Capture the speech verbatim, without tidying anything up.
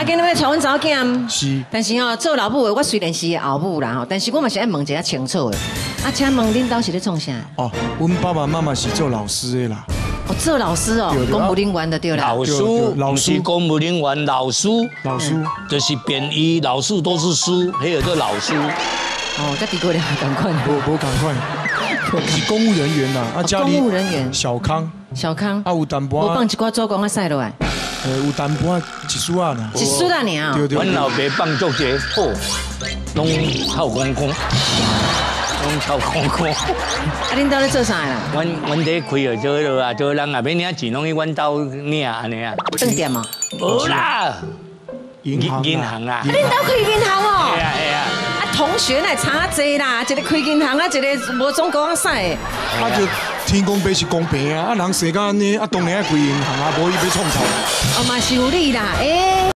啊，今日要娶阮查某囝， 是， 但是吼做老母的，我虽然是后母啦吼，但是我嘛是爱问一下清楚的。啊，请问恁兜是咧创啥？ 哦，阮爸爸妈妈是做老师的啦。 哦，做老师哦，公务人员的对啦。 老师，老师公务人员，老师， 老师就是编译，老师都是师，还有个老师。 哦，甲地过两赶快。 无无赶快，是公务人员啦。啊，家里公务人员。 小康。 小康。 啊，有淡薄。 我放一寡做工啊，晒落来。 呃，有淡薄一束啊啦。 一束啊，尔。 对对。 阮老爸放足者好，拢臭公公，拢臭公公。 啊，恁兜咧做啥啦？ 阮阮伫开号做迄落啊，做人也要领钱，拢去阮兜领安尼啊。 饭店啊？ 无啦， 银行银行啊。 恁兜开银行哦？ 系啊系啊。 啊，同学来差济啦，一个开银行啊，一个无总工使。 啊就天公伯是公平啊，啊人生到安尼，啊当然爱开银行啊，无伊要创啥。 哦嘛是有理啦，诶。